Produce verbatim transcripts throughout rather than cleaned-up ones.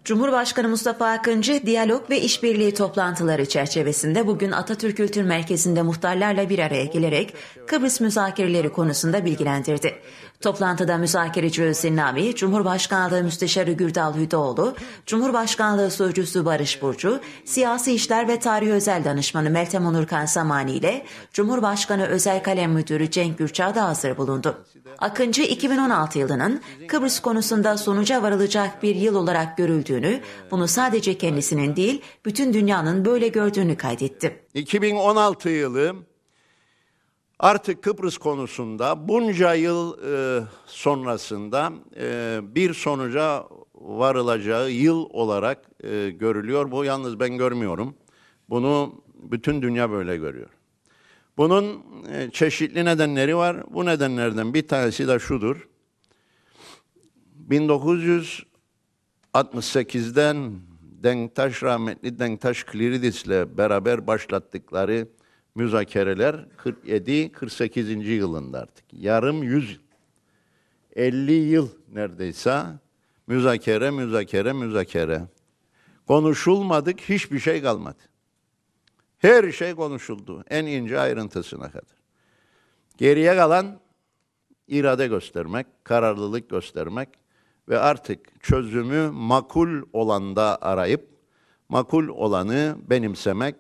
Cumhurbaşkanı Mustafa Akıncı, diyalog ve işbirliği toplantıları çerçevesinde bugün Atatürk Kültür Merkezi'nde muhtarlarla bir araya gelerek Kıbrıs müzakereleri konusunda bilgilendirdi. Toplantıda müzakereci Özden Nami, Cumhurbaşkanlığı Müsteşarı Gürdal Hüdaoğlu, Cumhurbaşkanlığı Sözcüsü Barış Burcu, Siyasi İşler ve Tarih Özel Danışmanı Meltem Onurkan Samani ile Cumhurbaşkanı Özel Kalem Müdürü Cenk Gürçağ da hazır bulundu. Akıncı, iki bin on altı yılının Kıbrıs konusunda sonuca varılacak bir yıl olarak görüldüğünü, bunu sadece kendisinin değil, bütün dünyanın böyle gördüğünü kaydetti. iki bin on altı yılı artık Kıbrıs konusunda bunca yıl e, sonrasında e, bir sonuca varılacağı yıl olarak e, görülüyor. Bu yalnız ben görmüyorum. Bunu bütün dünya böyle görüyor. Bunun e, çeşitli nedenleri var. Bu nedenlerden bir tanesi de şudur. bin dokuz yüz altmış sekizden Denktaş, rahmetli Denktaş Kliridis'le beraber başlattıkları müzakereler kırk yedi kırk sekizinci yılında artık. Yarım yüz, elli yıl neredeyse müzakere, müzakere, müzakere. Konuşulmadık, hiçbir şey kalmadı. Her şey konuşuldu, en ince ayrıntısına kadar. Geriye kalan irade göstermek, kararlılık göstermek ve artık çözümü makul olanda arayıp, makul olanı benimsemek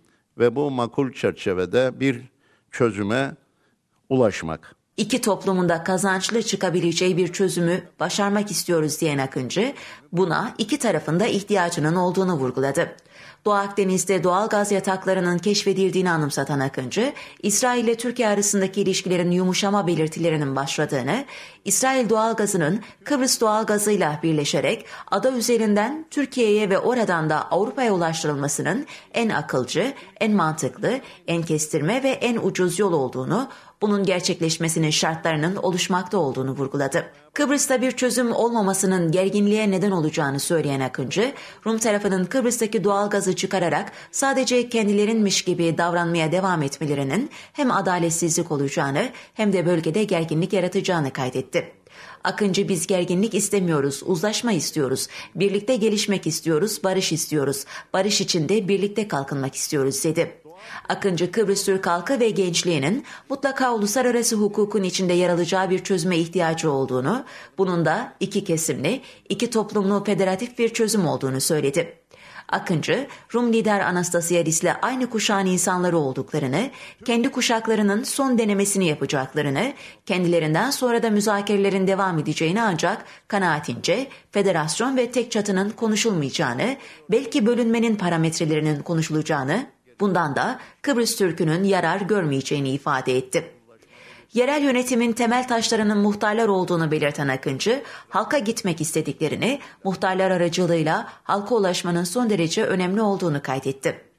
ve bu makul çerçevede bir çözüme ulaşmak. İki toplumun da kazançlı çıkabileceği bir çözümü başarmak istiyoruz diyen Akıncı, buna iki tarafın da ihtiyacının olduğunu vurguladı. Doğu Akdeniz'de doğal gaz yataklarının keşfedildiğini anımsatan Akıncı, İsrail ile Türkiye arasındaki ilişkilerin yumuşama belirtilerinin başladığını, İsrail doğalgazının Kıbrıs doğalgazıyla birleşerek ada üzerinden Türkiye'ye ve oradan da Avrupa'ya ulaştırılmasının en akılcı, en mantıklı, en kestirme ve en ucuz yol olduğunu, bunun gerçekleşmesinin şartlarının oluşmakta olduğunu vurguladı. Kıbrıs'ta bir çözüm olmamasının gerginliğe neden olacağını söyleyen Akıncı, Rum tarafının Kıbrıs'taki doğalgazı çıkararak sadece kendilerinmiş gibi davranmaya devam etmelerinin hem adaletsizlik olacağını hem de bölgede gerginlik yaratacağını kaydetti. Akıncı, biz gerginlik istemiyoruz, uzlaşma istiyoruz, birlikte gelişmek istiyoruz, barış istiyoruz, barış içinde birlikte kalkınmak istiyoruz dedi. Akıncı, Kıbrıs Türk halkı ve gençliğinin mutlaka uluslararası hukukun içinde yer alacağı bir çözüme ihtiyacı olduğunu, bunun da iki kesimli, iki toplumlu federatif bir çözüm olduğunu söyledi. Akıncı, Rum lider Anastasiadis'le aynı kuşağın insanları olduklarını, kendi kuşaklarının son denemesini yapacaklarını, kendilerinden sonra da müzakerelerin devam edeceğini ancak kanaatince federasyon ve tek çatının konuşulmayacağını, belki bölünmenin parametrelerinin konuşulacağını, bundan da Kıbrıs Türk'ünün yarar görmeyeceğini ifade etti. Yerel yönetimin temel taşlarının muhtarlar olduğunu belirten Akıncı, halka gitmek istediklerini, muhtarlar aracılığıyla halka ulaşmanın son derece önemli olduğunu kaydetti.